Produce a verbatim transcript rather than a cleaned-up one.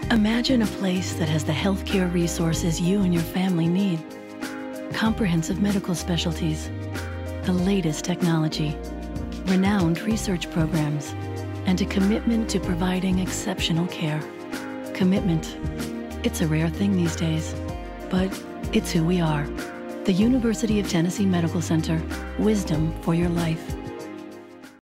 Imagine a place that has the healthcare resources you and your family need. Comprehensive medical specialties, the latest technology, renowned research programs, and a commitment to providing exceptional care. Commitment. It's a rare thing these days, but it's who we are. The University of Tennessee Medical Center. Wisdom for your life.